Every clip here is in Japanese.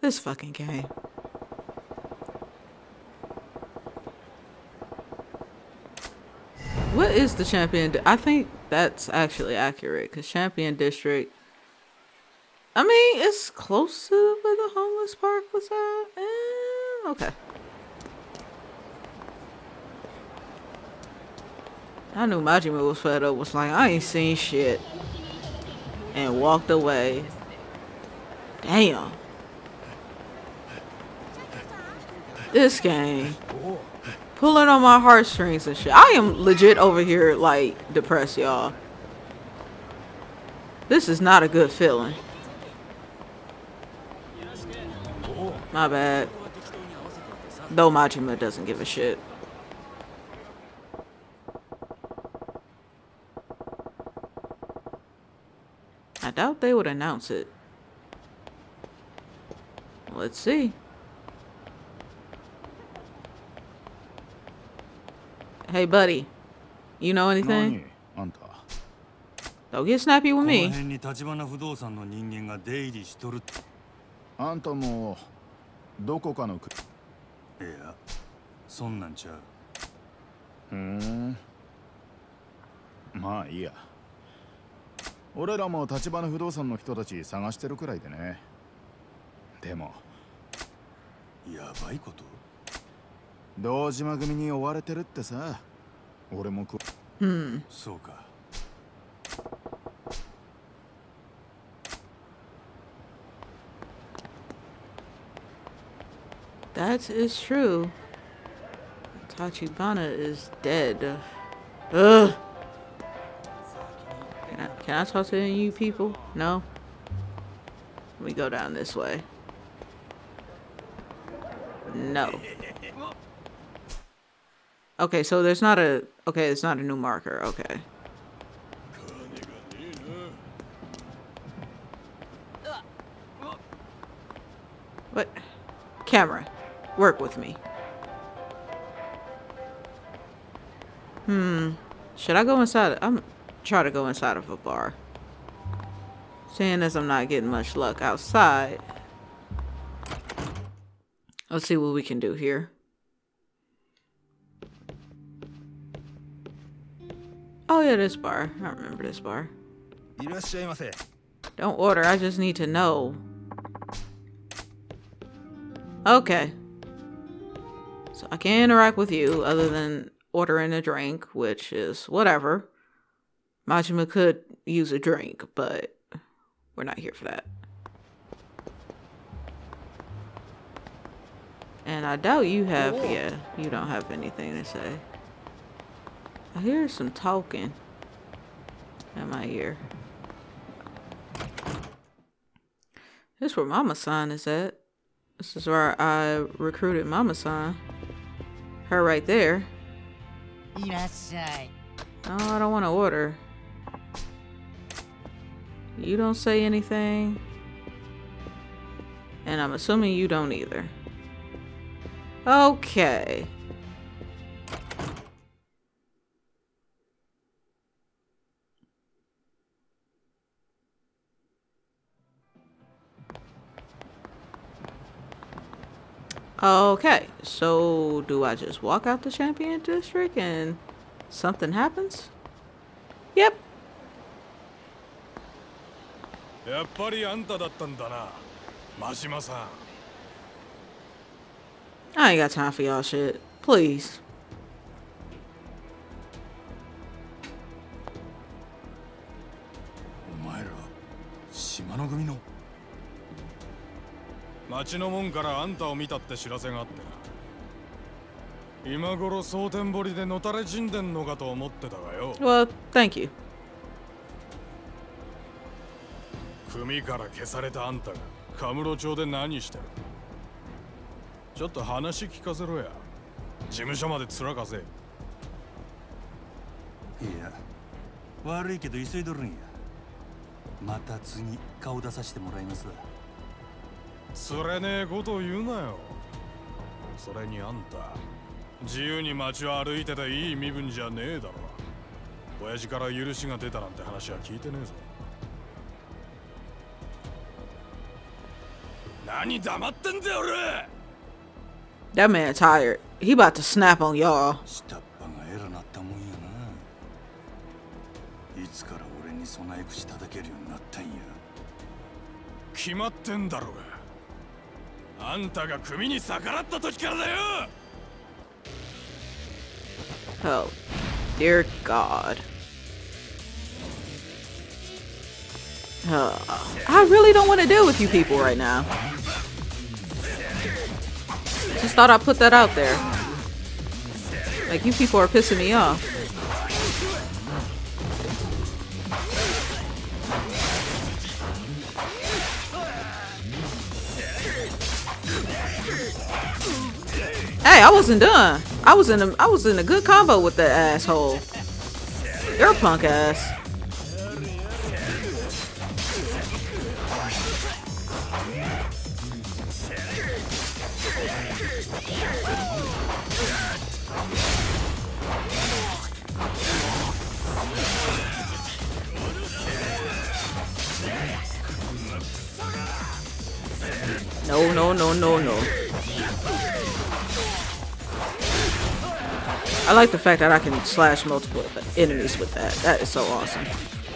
This fucking game. What is the champion? I think that's actually accurate because champion district. I mean, it's close to where the homeless park was at. Okay. I knew Majima was fed up. Was like, I ain't seen shit, and walked away. Damn. This game. Pulling on my heartstrings and shit. I am legit over here, like, depressed, y'all. This is not a good feeling. My bad. Though Majima doesn't give a shit. I doubt they would announce it. Let's see. Hey, buddy. You know anything? Don't get snappy with me. あんたもどこかの国。 いや、そんなんちゃう。 まあいいや。俺らも立花不動産の人たち探してるくらいでね。でもやばいこと？ 堂島組に追われてるってさ。俺もそうか。 That is true. Tachibana is dead. Ugh. Can I talk to any of you people? No? Let me go down this way. No. Okay, so there's not a... Okay, it's not a new marker. Okay. What? Camera. Work with me. Should I go inside? I'm trying to go inside of a bar. Seeing as I'm not getting much luck outside. Let's see what we can do here. Oh yeah, this bar. I remember this bar. Don't order, I just need to know. Okay. So I can't interact with you other than ordering a drink, which is whatever. Majima could use a drink, but we're not here for that. And I doubt you have, yeah, you don't have anything to say. I hear some talking in my ear. This is where Mama-san is at. This is where I recruited Mama-san. Her right there. No, I don't want to order. You don't say anything. And I'm assuming you don't either. Okay. Okay, so do I just walk out the champion district and something happens? Yep. やっぱりあんただったんだな、真島さん。 I ain't got time for y'all shit. Please. お前ら島の組の。 町の門からあんたを見たって知らせがあってな。今頃蒼天堀でのたれ死んでんのかと思ってたがよ。 Well, thank you. 組から消されたあんたがカムロ町で何してる？ちょっと話聞かせろや。事務所まで面かせ。いや、悪いけど急いどるんや。また次顔出させてもらいますわ。 つれねえことを言うなよ。それにあんた、自由に街を歩いてていい身分じゃねえだろ。親父から許しが出たなんて話は聞いてねえぞ。 何黙ってんだよ俺。 That man tired. He about to snap on y'all. 下っ端が偉なったもんやな。いつから俺に備え口叩けるようになったんや。 決まってんだろうが。あんたが組に逆らった時からだよ。 Oh, dear God. I really don't want to deal with you people right now. Just thought I'd put that out there. Like, you people are pissing me off. Hey, I wasn't done. I was in a good combo with that asshole. You're a punk ass. No, no, no, no, no. I like the fact that I can slash multiple enemies with that. That is so awesome.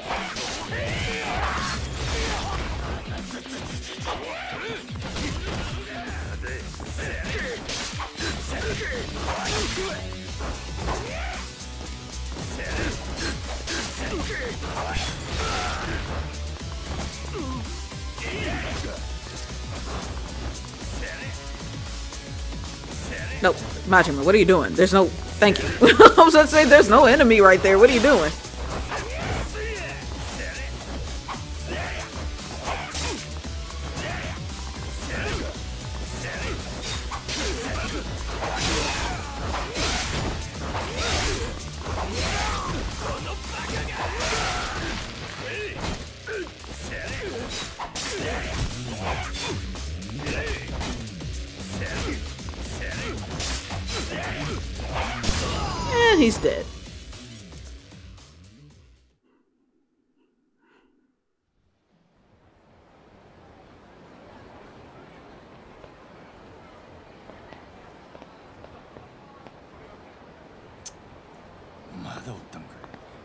Nope, Majima, what are you doing? There's no... Thank you. I was gonna say there's no enemy right there. What are you doing? And he's dead. Mada ottan ka.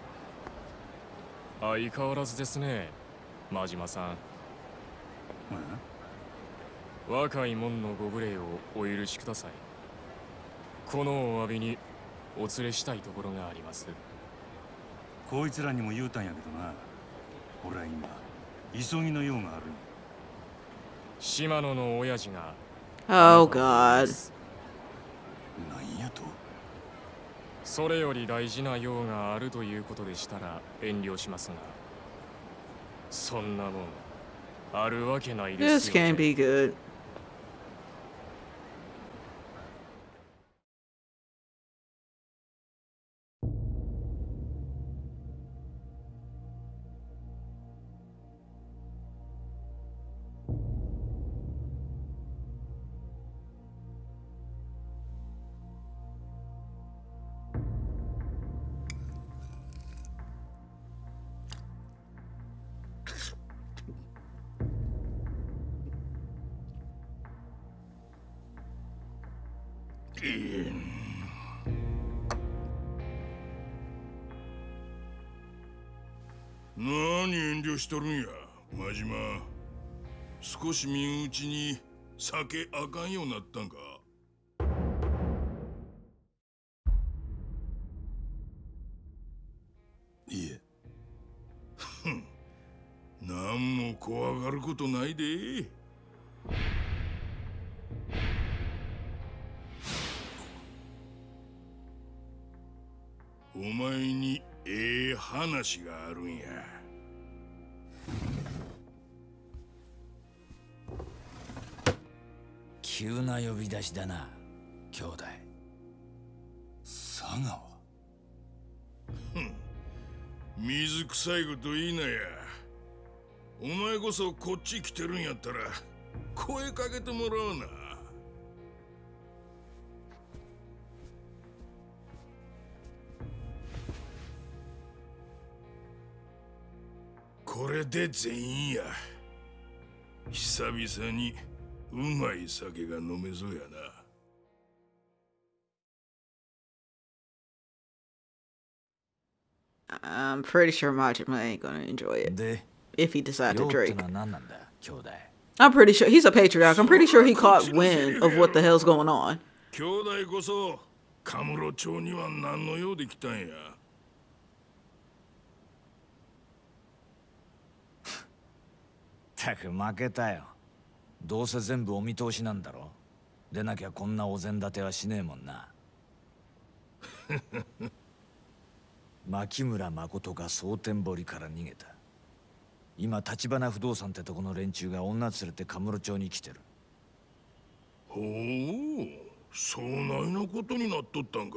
相変わらずですね、真島さん。若い者のご無礼をお許しください。このお詫びにお連れしたいところがあります。 こいつらにも言うたんやけどな。俺は今急ぎの用がある。 島野の親父が。 Oh God. なんやと。 それより大事な用があるということでしたら遠慮しますが、そんなもんあるわけないです This よね。 can't be good. 何遠慮しとるんや、真島。少し身内に酒あかんようになったんか。 いえ。 なんも怖がることないで。お前に話があるんや。 急な呼び出しだな、兄弟。 佐川。 水臭いこと言いなや。お前こそこっち来てるんやったら声かけてもらうな。これで全員や。久々にうまい酒が飲めそうやな。 I'm pretty sure Majima ain't gonna enjoy it で、 if he decides to 用って drink. のは何なんだ、兄弟。 I'm pretty sure he's a patriarch. I'm pretty sure he caught wind of what the hell's going on. 兄弟こそカムロ町には何の用で来たんや。 たく負けたよ。どうせ全部お見通しなんだろ。でなきゃこんなお膳立てはしねえもんな。牧村誠が蒼天堀から逃げた。今橘不動産ってとこの連中が女連れてカムロ町に来てる。 ほう、そないなことになっとったんか。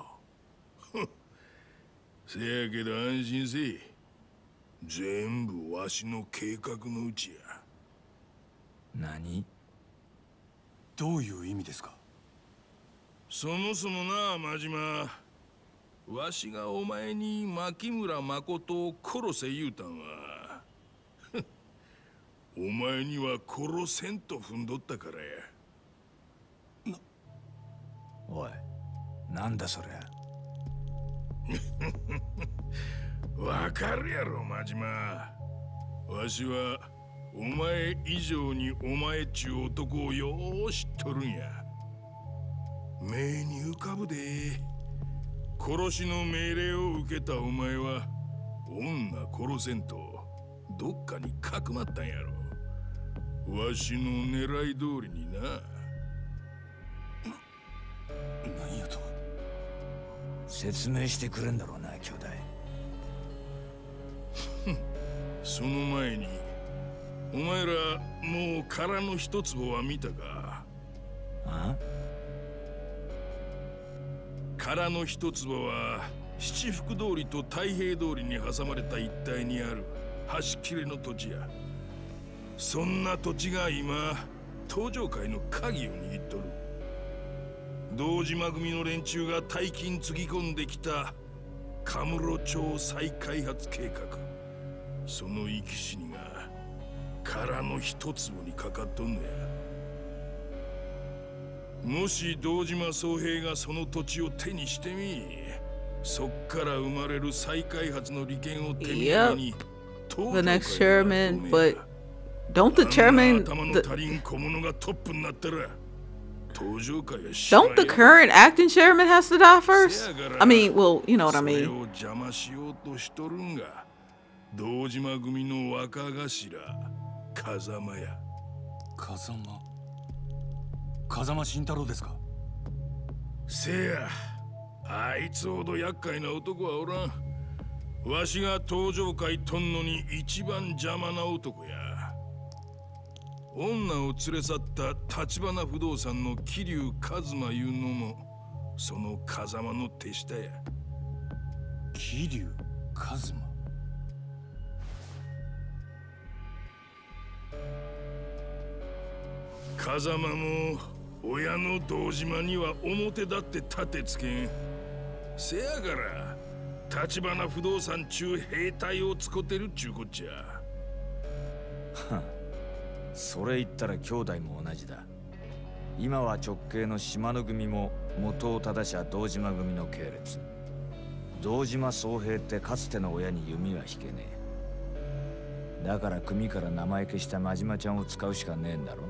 せやけど安心せい。全部わしの計画のうちや。 何？ どういう意味ですか？ そもそもな、真島。わしがお前に牧村誠を殺せ言うたんはお前には殺せんと踏んどったからや。 おい、なんだそりゃ。 わかるやろ、真島。わしはお前以上にお前っちゅう男をよう知っとるんや。目に浮かぶで。殺しの命令を受けたお前は女殺せんとどっかにかくまったんやろ。わしの狙い通りにな。 何やと？ 説明してくれんだろうな、兄弟。 その前にお前らもう殻の一坪は見たか？ あ？ 殻の一坪は七福通りと太平通りに挟まれた一帯にある端切れの土地や。そんな土地が今東上界の鍵を握っとる。堂島組の連中が大金つぎ込んできたカムロ町再開発計画、その生き死にが殻の一坪にかかっとんのや。もし堂島宗平がその土地を手にしてみ、そっから生まれる再開発の利権を手に入れに、 The next chairman, but don't the chairman, 頭の足りん小物がトップになったら、東上界は don't the current acting chairman has to die first? I mean, well, you know what I それ mean. を邪魔しようとしとるんが堂島組の若頭風間や。 風間慎太郎ですか？ せや、あいつほど厄介な男はおらん。わしが東上界とんのに一番邪魔な男や。女を連れ去った橘不動産の桐生一馬いうのもその風間の手下や。 桐生一馬。 風間も親の堂島には表立って立てつけん。せやから橘不動産中兵隊を使ってるっちゅうこっちゃ。 それ言ったら兄弟も同じだ。今は直系の島野組も元を正しゃ堂島組の系列。堂島宗平ってかつての親に弓は引けねえ。だから組から名前消した真島ちゃんを使うしかねえんだろ。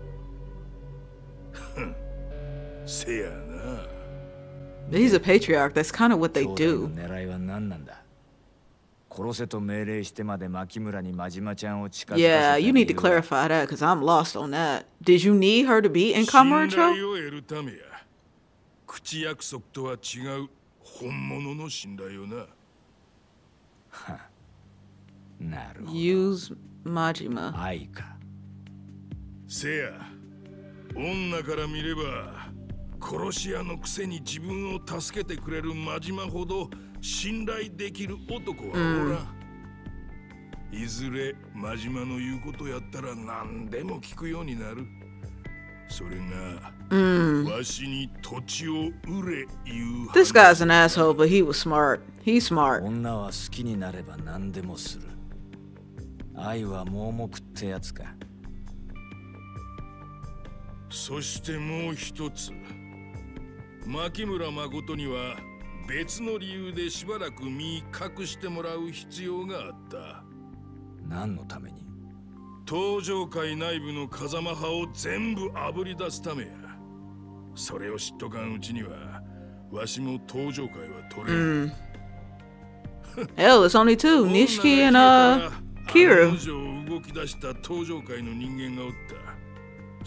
せやな。 He's a patriarch. That's kind of what they 兄弟 do. の狙いは何なんだ。殺せと命令してまで牧村に真島ちゃんを近づかせた Yeah, you need to 理由は clarify that because I'm lost on that. Did you need her to be in 信 Kamurocho? 頼を得るためや。口約束とは違う本物の信頼をな。 なるほど。 Use Majima. 愛か。 せや、女から見れば殺し屋のくせに自分を助けてくれる真島ほど信頼できる男はおらん。いずれ真島の言うことやったら何でも聞くようになる。それが、わしに土地を売れ言う。 This guy's an asshole, but he was smart. He's smart. 女は好きになれば何でもする。愛は盲目ってやつか。 そしてもう一つ、牧村誠には別の理由でしばらく身隠してもらう必要があった。 何のために？ 東上界内部の風間派を全部あぶり出すためや。それを知っとかんうちにはわしも東上界は取れん。 Hell, it's only two. Nishiki and Kira. 動き出した東上界の人間がおった。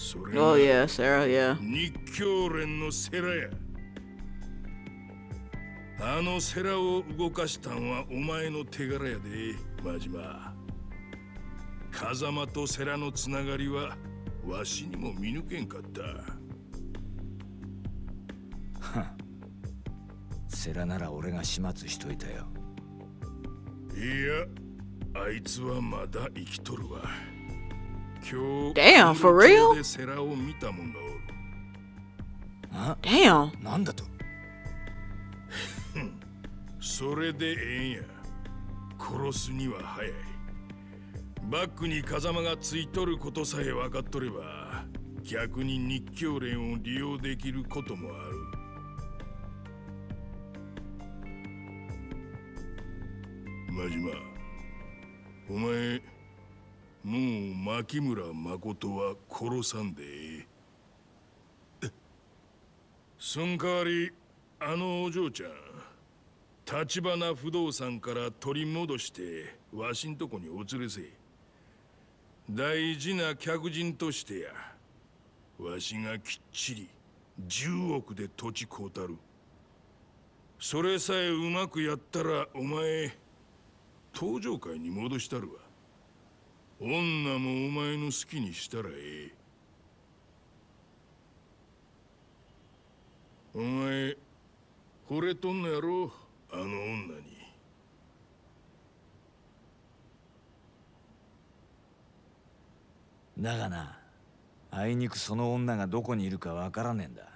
それが Oh yeah, Sarah, yeah. 日教連の世良や。あの世良を動かしたんはお前の手柄やで、真島。風間と世良のつながりはわしにも見抜けんかった。 世良なら俺が始末しといたよ。 いや、あいつはまだ生きとるわ。今日 Damn, for real? で世良を見たもんがおる。 あ、 Damn. なんだと？ それでええんや。殺すには早い。バックに風間がついとることさえ分かっとれば、逆に日教連を利用できることもある。真島、お前もう牧村誠は殺さんでええ。そん代わりあのお嬢ちゃん、橘不動産から取り戻してわしんとこにお連れせ。大事な客人としてや。わしがきっちり10億で土地買うたる。それさえうまくやったらお前東上界に戻したるわ。女もお前の好きにしたらええ。お前惚れとんのやろ、あの女に。 だがな、あいにくその女がどこにいるかわからねえんだ。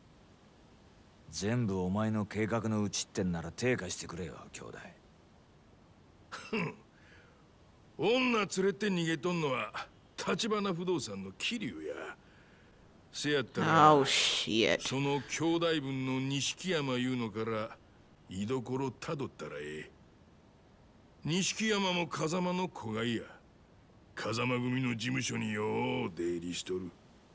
全部お前の計画のうちってんなら手貸してくれよ、兄弟。 女連れて逃げとんのは橘不動産の桐生や。せやったら、 Oh shit. その兄弟分の錦山いうのから居所たどったらええ。錦山も風間の子がいや。風間組の事務所によう出入りしとる。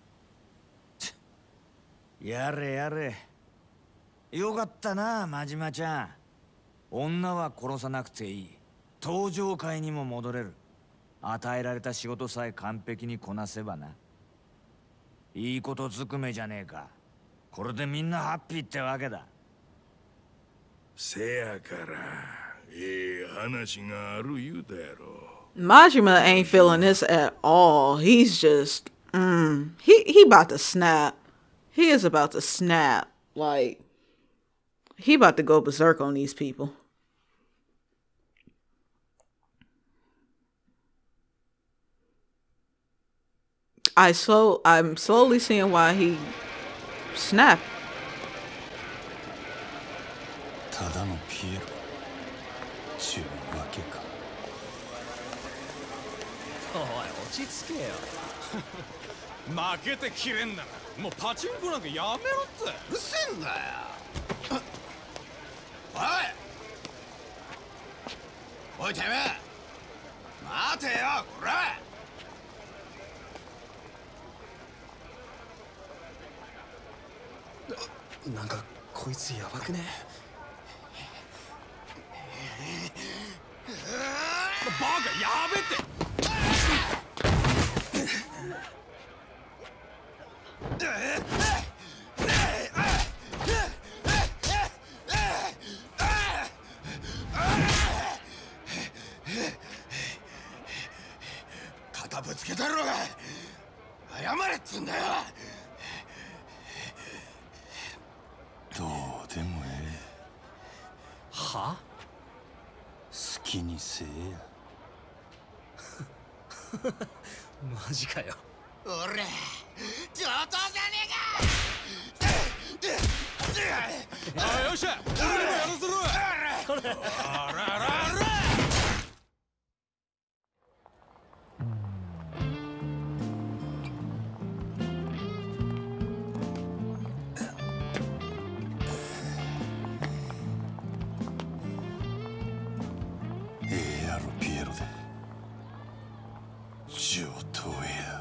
やれやれ。よかったな、真島ちゃん。女は殺さなくていい。東上界にも戻れる。与えられた仕事さえ完璧にこなせばな。いいことずくめじゃねえか。これでみんなハッピーってわけだ。 せやからええ話がある言うたやろ。 Majima ain't feeling this at all. He's just, he about to snap. He is about to snap. Like, he about to go berserk on these people. I'm slowly seeing why he snapped. ただのピエロちゅうわけか。 おい落ち着けよ。負けてきれんならもうパチンコなんかやめろって。うるせえんだよ。おいてめえ待てよこら。なんかこいつやばくね。バカやべって。肩ぶつけたろうが謝れっつんだよ。 どうでもええ。は？好きにせえや。マジかよ。俺上等じゃねえか。よっしゃ俺にもやらせろ。あららら。 野郎ピエロで上等や。